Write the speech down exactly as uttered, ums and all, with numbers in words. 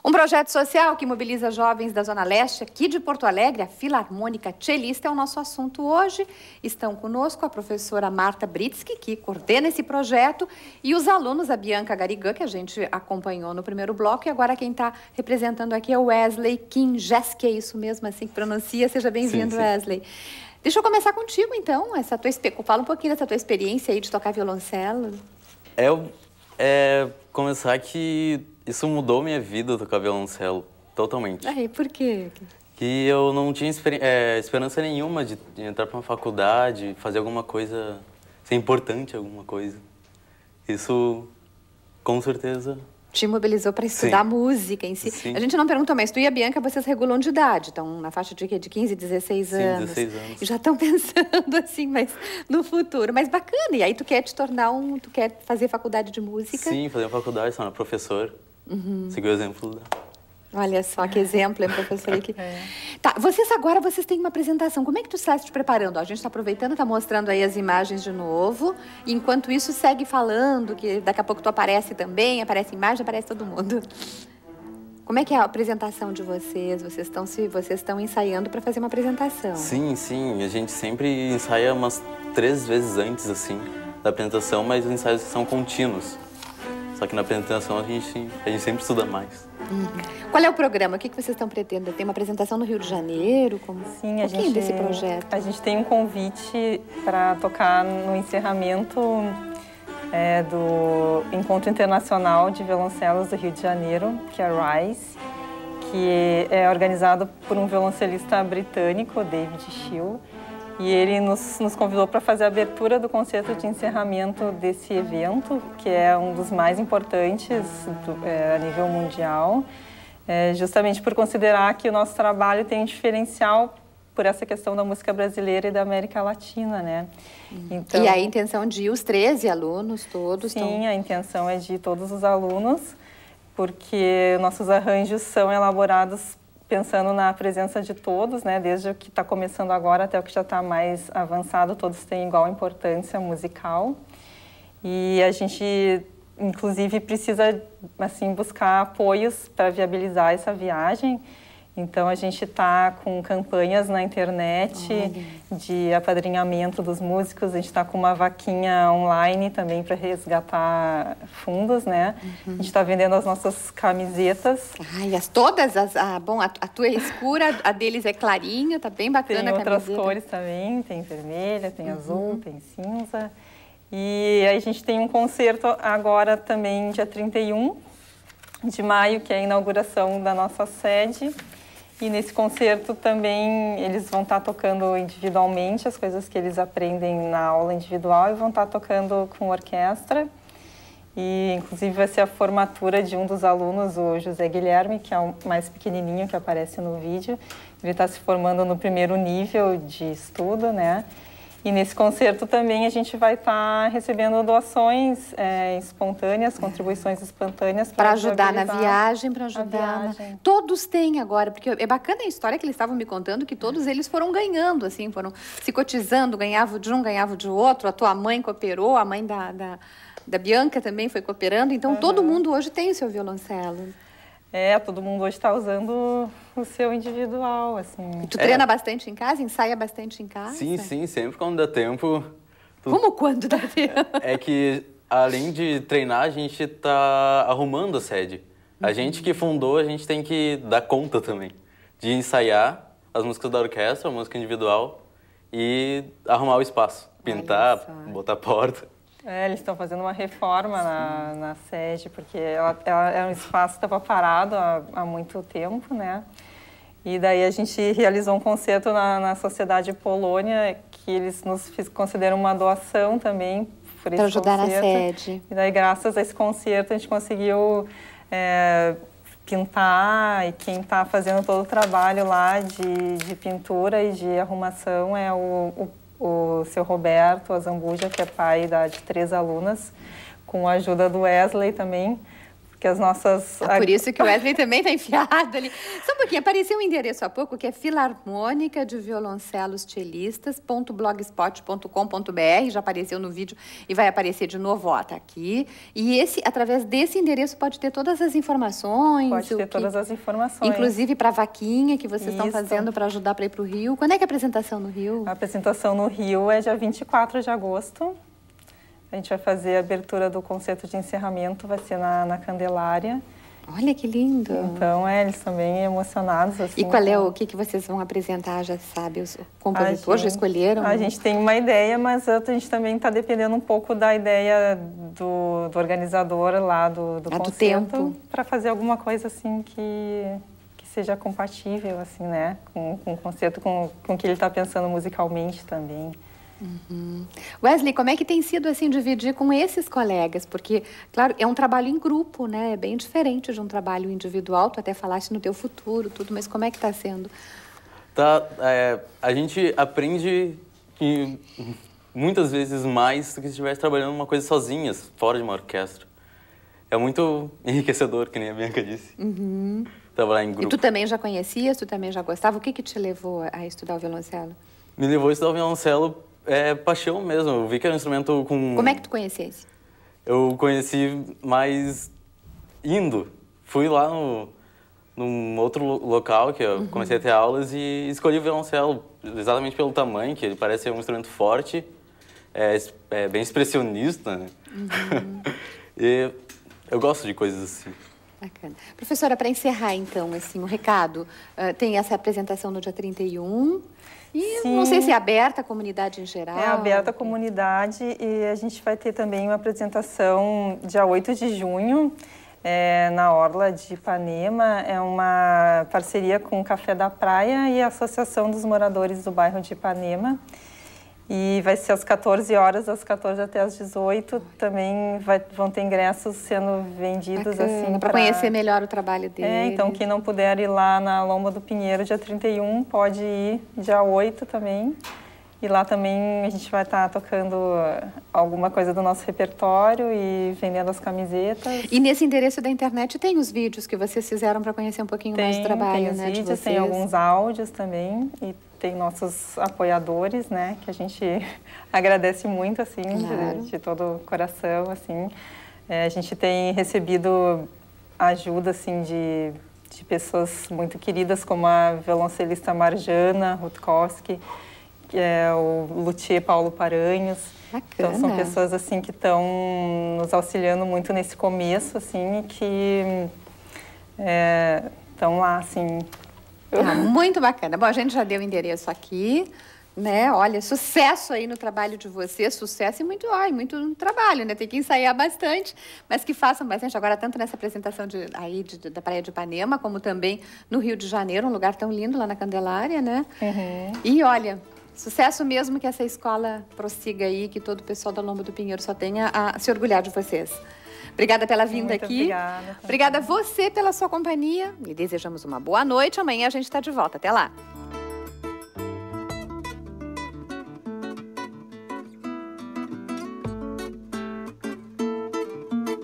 Um projeto social que mobiliza jovens da Zona Leste, aqui de Porto Alegre, a Filarmônica Cellista é o nosso assunto hoje. Estão conosco a professora Marta Britsky, que coordena esse projeto, e os alunos, a Bianca Garigã, que a gente acompanhou no primeiro bloco, e agora quem está representando aqui é o Wesley Kinjeski, é isso mesmo assim que pronuncia. Seja bem-vindo, Wesley. Deixa eu começar contigo, então. Essa tua, fala um pouquinho dessa tua experiência aí de tocar violoncelo. É, é começar que isso mudou minha vida, tocar violoncelo, totalmente. Aí, por quê? Que eu não tinha é, esperança nenhuma de, de entrar para uma faculdade, fazer alguma coisa, ser importante alguma coisa. Isso, com certeza... Te mobilizou para estudar Sim. música em si. Sim. A gente não perguntou, mas tu e a Bianca, vocês regulam de idade, estão na faixa de, de quinze, dezesseis Sim, anos. dezesseis anos. E já estão pensando assim, mas no futuro. Mas bacana, e aí tu quer te tornar um, tu quer fazer faculdade de música? Sim, fazer uma faculdade, se tornar professor. Uhum. Seguir o exemplo da... Olha só que exemplo, é professor aqui. É. Tá, vocês agora, vocês têm uma apresentação. Como é que tu está se preparando? Ó, a gente está aproveitando, está mostrando aí as imagens de novo. E enquanto isso, segue falando, que daqui a pouco tu aparece também, aparece imagem, aparece todo mundo. Como é que é a apresentação de vocês? Vocês estão, se, vocês estão ensaiando para fazer uma apresentação? Sim, sim. A gente sempre ensaia umas três vezes antes, assim, da apresentação, mas os ensaios são contínuos. Só que na apresentação a gente, a gente sempre estuda mais. Uhum. Qual é o programa? O que vocês estão pretendendo? Tem uma apresentação no Rio de Janeiro? Como... Sim, a um gente, desse projeto? A gente tem um convite para tocar no encerramento é, do Encontro Internacional de Violoncelos do Rio de Janeiro, que é a RISE, que é organizado por um violoncelista britânico, David Shill, e ele nos, nos convidou para fazer a abertura do concerto de encerramento desse evento, que é um dos mais importantes do, é, a nível mundial, é, justamente por considerar que o nosso trabalho tem um diferencial por essa questão da música brasileira e da América Latina, né? Então, e a intenção de ir os treze alunos todos? Sim, tão... a intenção é de ir todos os alunos, porque nossos arranjos são elaborados pensando na presença de todos, né? Desde o que está começando agora até o que já está mais avançado, todos têm igual importância musical. E a gente, inclusive, precisa assim, buscar apoios para viabilizar essa viagem. Então, a gente está com campanhas na internet Olha. de apadrinhamento dos músicos. A gente está com uma vaquinha online também para resgatar fundos, né? Uhum. A gente está vendendo as nossas camisetas. Ai, as todas? As, ah, bom, a, a tua é escura, a deles é clarinha, tá bem bacana a camiseta. Tem outras cores também, tem vermelha, tem uhum. azul, tem cinza. E aí a gente tem um concerto agora também, dia trinta e um de maio, que é a inauguração da nossa sede. E nesse concerto também eles vão estar tocando individualmente as coisas que eles aprendem na aula individual e vão estar tocando com orquestra. E inclusive vai ser a formatura de um dos alunos, o José Guilherme, que é o mais pequenininho que aparece no vídeo. Ele está se formando no primeiro nível de estudo, né? E nesse concerto também a gente vai estar recebendo doações é, espontâneas, contribuições espontâneas para ajudar na viagem, para ajudar. Viagem. Na... Todos têm agora, porque é bacana a história que eles estavam me contando, que todos eles foram ganhando, assim, foram se cotizando, ganhava de um, ganhava de outro. A tua mãe cooperou, a mãe da, da, da Bianca também foi cooperando. Então, uhum. todo mundo hoje tem o seu violoncelo. É, todo mundo hoje está usando o seu individual, assim. E tu é. treina bastante em casa? Ensaia bastante em casa? Sim, sim, sempre quando dá tempo. Tu... Como quando dá tempo? É que, além de treinar, a gente tá arrumando a sede. A uhum. gente que fundou, a gente tem que dar conta também. De ensaiar as músicas da orquestra, a música individual e arrumar o espaço. Pintar, botar porta. É, eles estão fazendo uma reforma na, na sede, porque ela, ela é um espaço que estava parado há, há muito tempo, né? E daí a gente realizou um concerto na, na Sociedade Polônia, que eles nos fiz, consideram uma doação também por esse Para ajudar concerto. Na sede. E daí, graças a esse concerto, a gente conseguiu é, pintar, e quem está fazendo todo o trabalho lá de, de pintura e de arrumação é o, o o seu Roberto Azambuja, que é pai da, de três alunas, com a ajuda do Wesley também, que as nossas... É por isso que o Wesley também está enfiado ali. Só um pouquinho, apareceu um endereço há pouco que é filarmônica de violoncelos chelistas ponto blogspot ponto com ponto br, já apareceu no vídeo e vai aparecer de novo, ó, tá aqui. E esse, através desse endereço pode ter todas as informações. Pode ter que, todas as informações. Inclusive para a vaquinha que vocês estão Isso. fazendo para ajudar para ir para o Rio. Quando é que é a apresentação no Rio? A apresentação no Rio é dia vinte e quatro de agosto. A gente vai fazer a abertura do concerto de encerramento, vai ser na, na Candelária. Olha que lindo! Então, é, eles estão bem emocionados. Assim, e qual é com... o que, que vocês vão apresentar, já sabe? Os compositores já escolheram? A gente tem uma ideia, mas a gente também está dependendo um pouco da ideia do, do organizador lá do, do ah, concerto. Para fazer alguma coisa assim que, que seja compatível, assim, né? Com, com o concerto, com, com o que ele está pensando musicalmente também. Uhum. Wesley, como é que tem sido assim dividir com esses colegas? Porque, claro, é um trabalho em grupo, né? É bem diferente de um trabalho individual. Tu até falaste no teu futuro, tudo, mas como é que está sendo? Tá, é, a gente aprende que muitas vezes mais do que se estivesse trabalhando uma coisa sozinhas, fora de uma orquestra. É muito enriquecedor, que nem a Bianca disse. Uhum. Trabalhar em grupo. E tu também já conhecias? Tu também já gostava? O que que te levou a estudar o violoncelo? Me levou a estudar o violoncelo é paixão mesmo. Eu vi que era um instrumento com... Como é que tu conhecesse? Eu conheci mais indo. Fui lá no, num outro local que eu uhum. comecei a ter aulas e escolhi o violoncelo exatamente pelo tamanho, que ele parece ser um instrumento forte, é, é bem expressionista, né? Uhum. E eu gosto de coisas assim. Bacana. Professora, para encerrar então, assim, o recado, uh, tem essa apresentação no dia trinta e um... E Sim. não sei se é aberta à comunidade em geral. É aberta à comunidade e a gente vai ter também uma apresentação dia oito de junho, é, na Orla de Ipanema. É uma parceria com o Café da Praia e a Associação dos Moradores do Bairro de Ipanema. E vai ser às quatorze horas, das quatorze até às dezoito. Também vai, vão ter ingressos sendo vendidos. Bacana, assim para conhecer melhor o trabalho dele. É, então quem não puder ir lá na Lomba do Pinheiro dia trinta e um, pode ir dia oito também. E lá também a gente vai estar tocando alguma coisa do nosso repertório e vendendo as camisetas. E nesse endereço da internet tem os vídeos que vocês fizeram para conhecer um pouquinho tem, mais do trabalho, tem os né, vídeos, de vocês. Tem alguns áudios também e tem nossos apoiadores, né, que a gente agradece muito, assim, claro. de, de todo o coração, assim. É, a gente tem recebido ajuda, assim, de, de pessoas muito queridas, como a violoncelista Marjana Rutkowski, que é o luthier Paulo Paranhos. Bacana. Então, são pessoas, assim, que estão nos auxiliando muito nesse começo, assim, e que estão é, lá, assim... Ah, muito bacana. Bom, a gente já deu o endereço aqui, né? Olha, sucesso aí no trabalho de vocês, sucesso e muito, ai, muito trabalho, né? Tem que ensaiar bastante, mas que façam bastante agora, tanto nessa apresentação de, aí de, da Praia de Ipanema, como também no Rio de Janeiro, um lugar tão lindo lá na Candelária, né? Uhum. E olha, sucesso mesmo, que essa escola prossiga aí, que todo o pessoal da Lomba do Pinheiro só tenha a se orgulhar de vocês. Obrigada pela vinda Muito aqui. Obrigada. Obrigada a você pela sua companhia. E desejamos uma boa noite. Amanhã a gente está de volta. Até lá.